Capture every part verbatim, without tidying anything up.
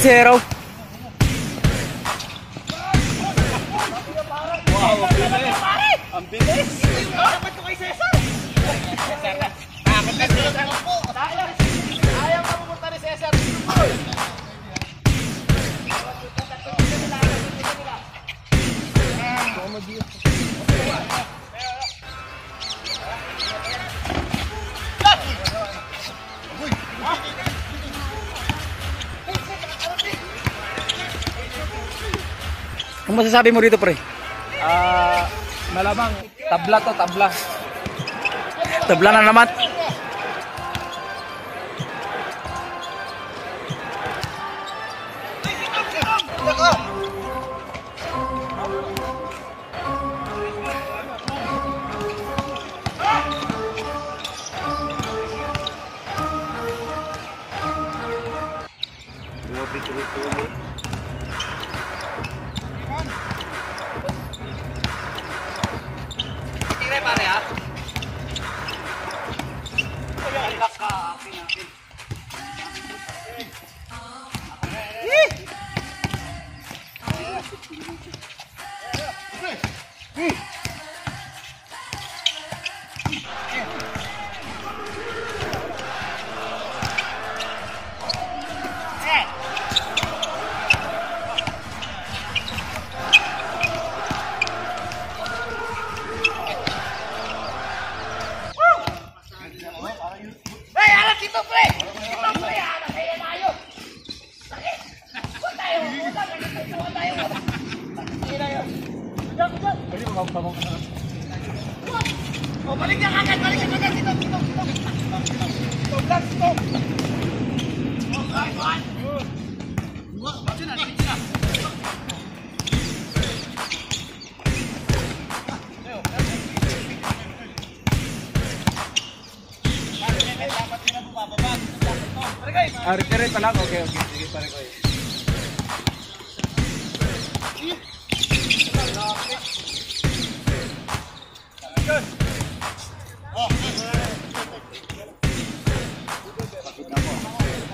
si Hero. Wow, ang bilis. Ang bilis. Dapat ko kay Cesar. Cesar na. Takot na sila sa po. Ayaw ka pumunta ni Cesar. Ano masasabi mo rito, pre? Ah, malamang tabla to, tabla. Tabla na naman. Pare ha. Oh, balik na agad, balik na agad. Dito, dito, dito. Stop lang, stop. Oh, right, one. Dua, baca na, dito na. Ah, retire pa lang. Okay, okay. Sige, pare ko. Good. Oh. Bakit na po?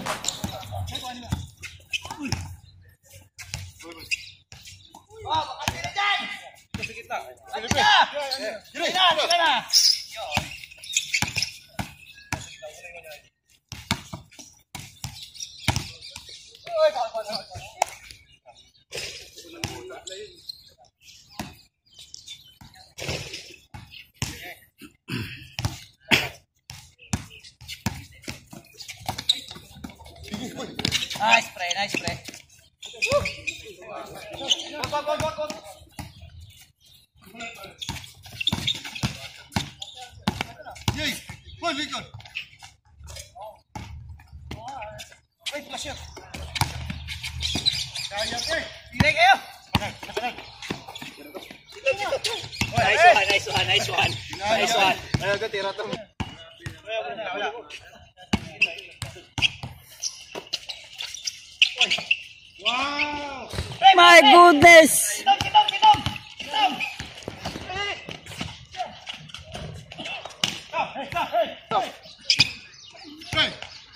Oh, makasih na dyan! Sa gitna. Sige na! Sige na! Sige na! Nice play, nice play. Go, go, go, go. Yay! Boy, Lincoln. Wait, flash yun. Kaya, eh. Pilay kayo. Nice one, nice one, nice one. Nice one. Ayo, go, tira to. Wow! My goodness! Kitong, kitong, kitong! Kitong! Stop! Hey, stop! Hey! Stop! Hey!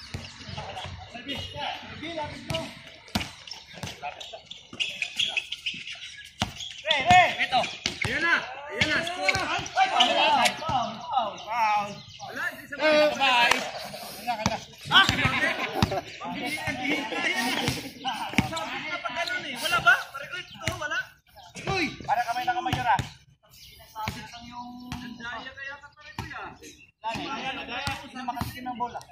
Hey, hey! Ito! Ayan na! Ayan na! Score! Ay! Foul! Foul! Foul! Wala! Hindi sa mga! Bye! Kanda! Kanda! Ah! Wala ba? Pare-kulit ito, wala? Uy! Para kamay na kamay yun ah. Sinasabi lang yung... Nandaya kaya ka pare-kulit ah. Lani, nandaya ko sa makasikin ng bola.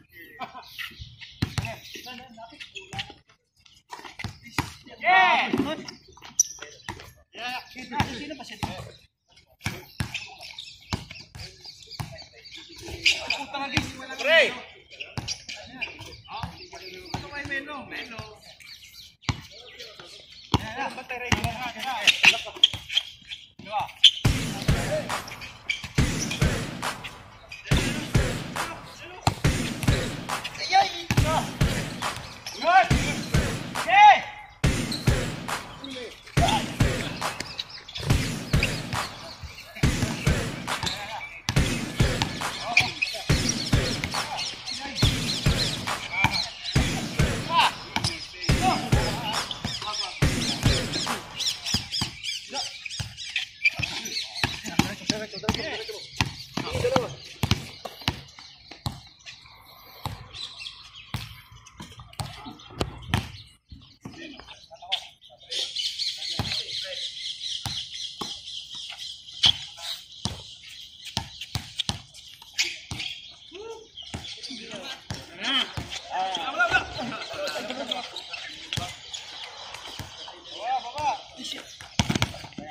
Yeah! Yeah! Sino pa siya dito? Puta nga guys! Pre! Ito kay Melo, Melo. Ya, bate rey, ya, ya. Ya. Ay, no. Good. Yeah.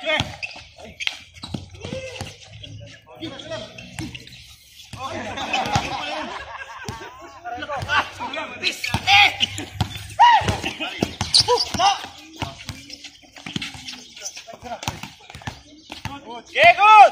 Yeah, good!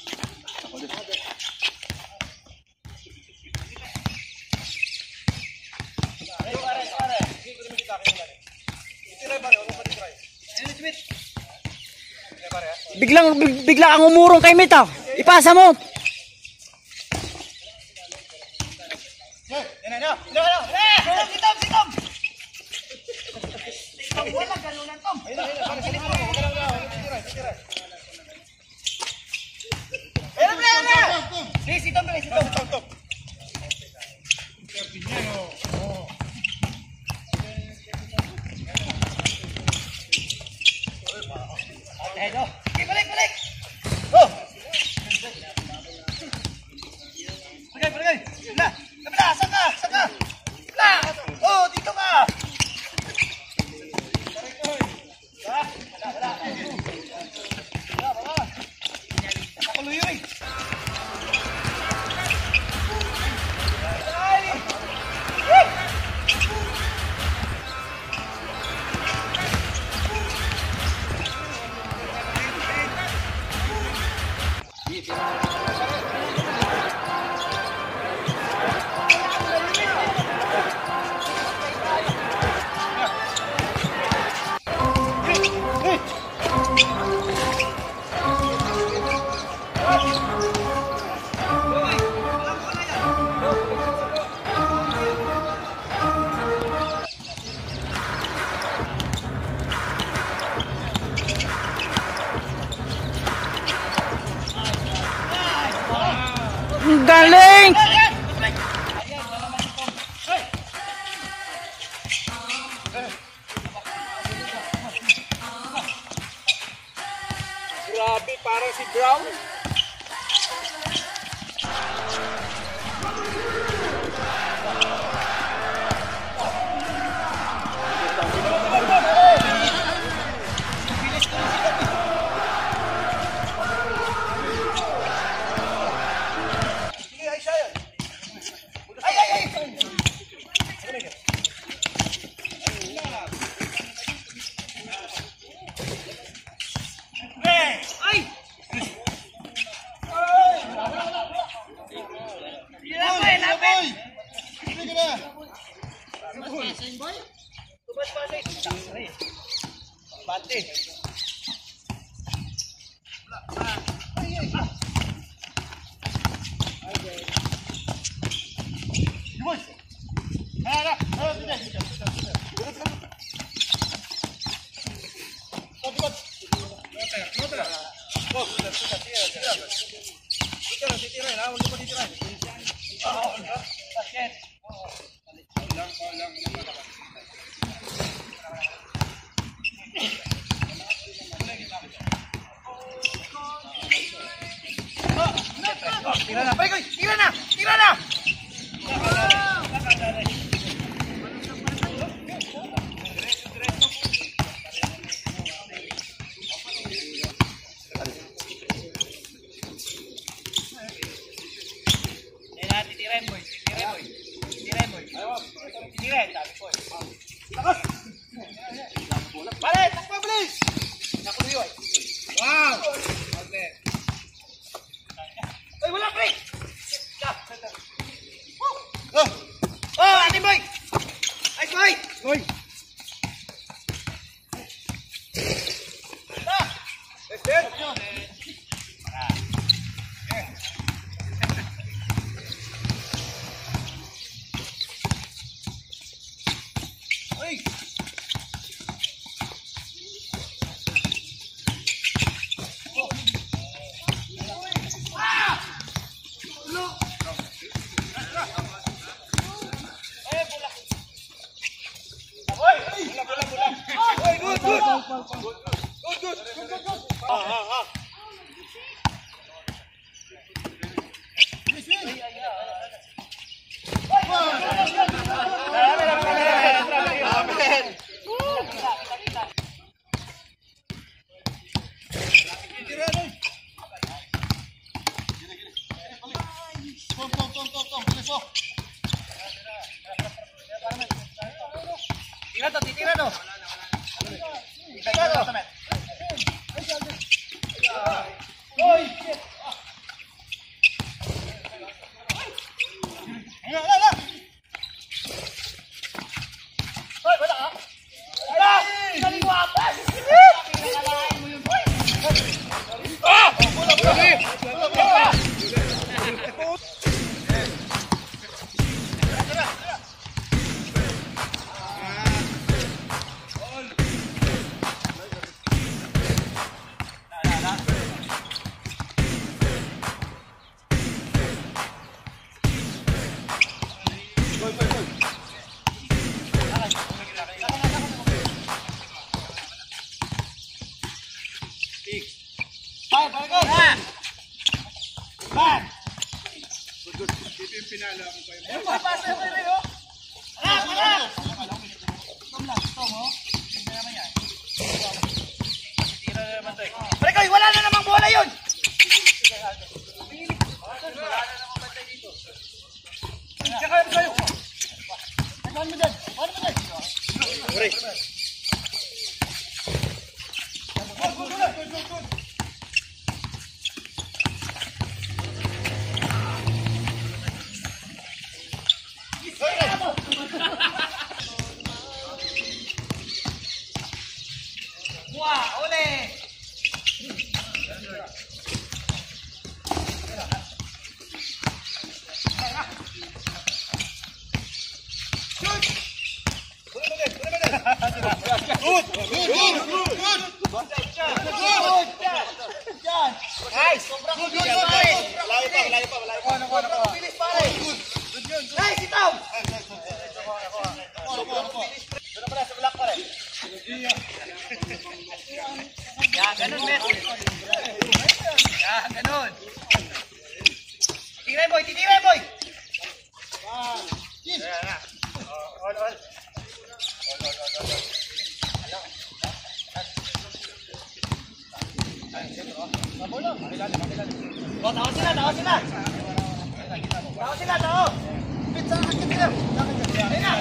Biglang, big- bigla kang umurong kay Mita. Ipasa mo. Balik, balik! Oh! Bagay, bagay! Na! Kabila! Saka! Saka! Na! Oh! Dito ka! Nakuluyoy! Ang galing! Grabe, parang si Brown. Bante. Tira na, pare, tira na, tira na. Titirin, boy. Titirin, boy. Titirin, boy. Titirin, sabi ko. Lakas! Pare, takbo, please! Nakuluyoy. Wow! Okay. Ay, wala, pre! Oh! Oh, ating boy! Ay, boy! Boy! Ah! Let's do it! Parekoy, wala na namang bola yun! Wah, oleh! Guys, sobrang good, good, good, good. Malayo pa, malayo pa, malayo pa. Sobrang bilis, pare. Guys, itaw! Doon na pala sa black, pare. Yan, ganun, bet. Yan, ganun. Titiray, boy, titiray, boy. Yan na. All, all. Oh, tawa sila, tawa sila. Tawa sila, tawa. Pizza akin sila. Ayun na.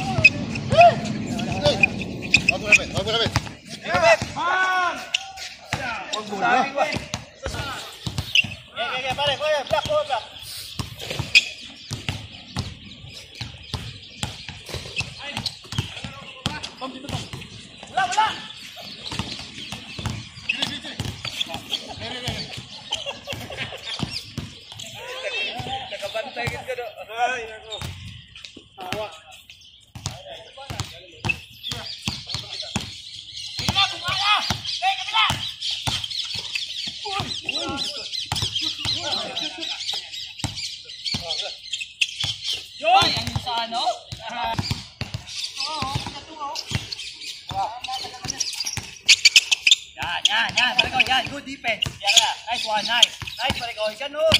Wag mo na, Bet. Wag mo na, Bet. Ayun, Bet. Bang! Huwag mo na. Yeah, yeah, yeah, pare. Black, black, black. Wala, wala. Nakabantay ka doon. Ay, nako. Hawak. Kabila, bumala! Hey, kabila! Yoy! Ay, ano sa ano? Yan, yan, yan. Parekoy, yan. Good defense. Yan na. Nice one, nice. Nice, parekoy. Ganun.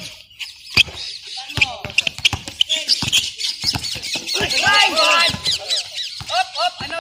Nice! Up, up, ano?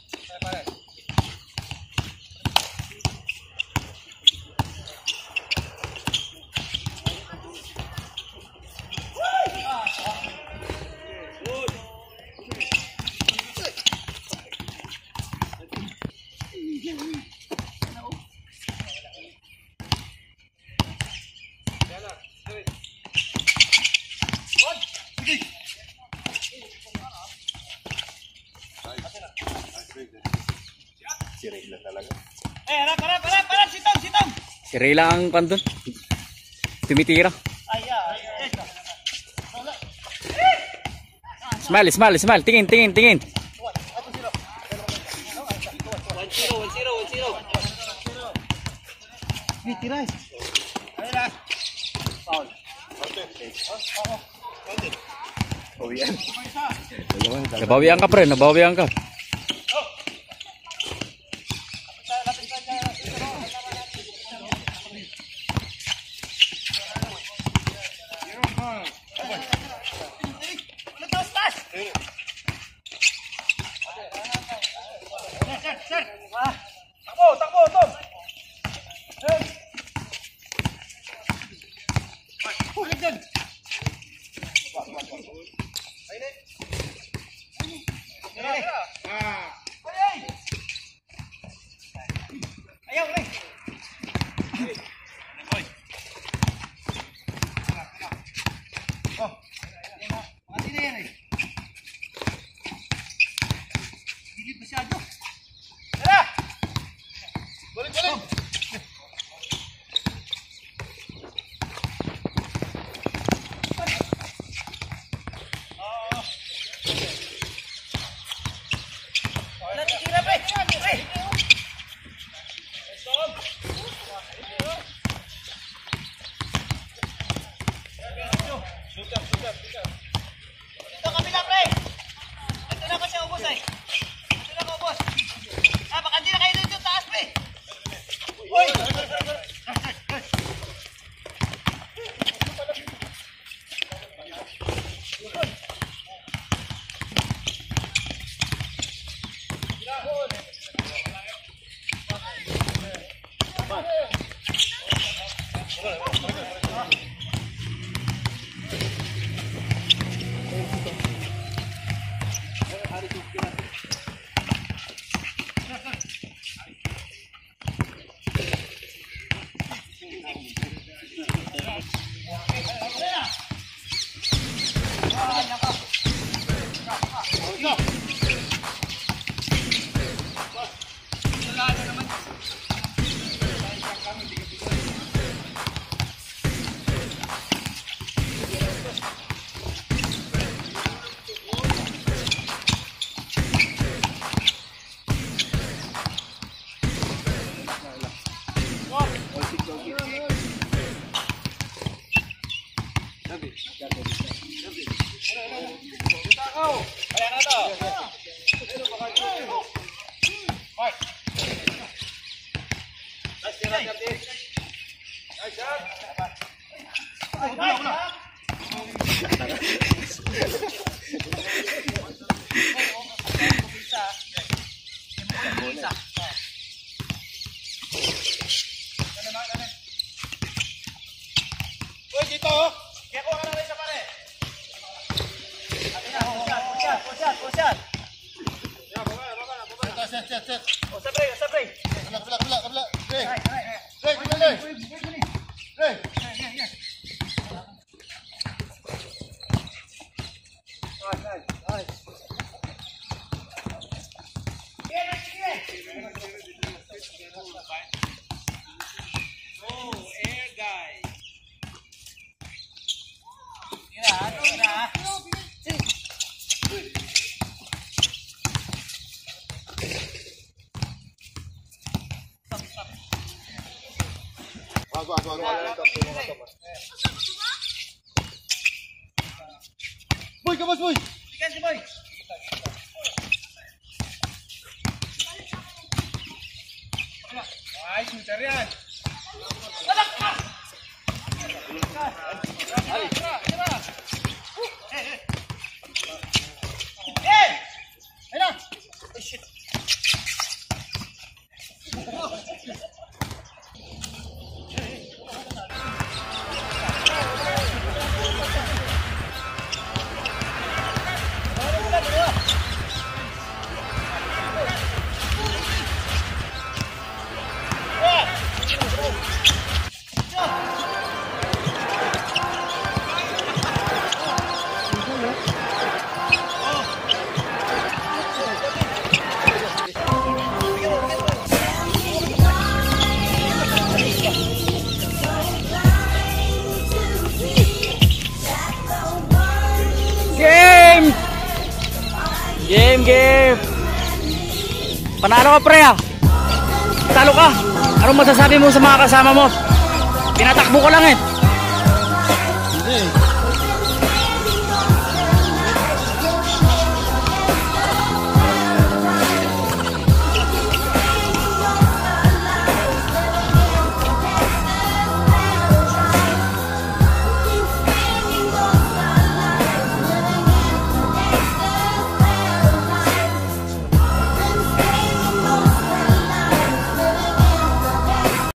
Si Rayla talaga. Eh, harap, harap, harap, harap, sitong, sitong. Si Rayla ang pandun. Tumitira. Ay, ay, ay. Smile, smile, smile. Tingin, tingin, tingin. one zero, one zero, one zero. Eh, tiray. Ayun na. Foul. Oh, yan. Nabawian ka, pre. Nabawian ka. Takbo, takbo, Tom. Balik dyan. Ayun eh. Ito kabila, pre. Ito na kasi ubos ay. Ito na ko ubos. Ah, baka hindi na kayo dito taas, pre. Uy! Uy, dito oh. Kaya ko ka na rin sa pare. Atin na, pusyat, pusyat, pusyat. Set, set, set. O, sa break, sa break. Kabila, kabila, kabila, kabila. Ray, Ay, ay, ay. Ray, kabila, Ray. Ray. Wag, wag, wag, wag. Boy, kabas, boy. Ikan si boy. Ay, sucar yan. Anak ka! Ali. Eh! Ayun na! Oh, shit. Game! Game, game! Panalo ka, pre, ah! Talo ka! Anong masasabi mo sa mga kasama mo? Pinatakbo ko lang, eh! Hindi.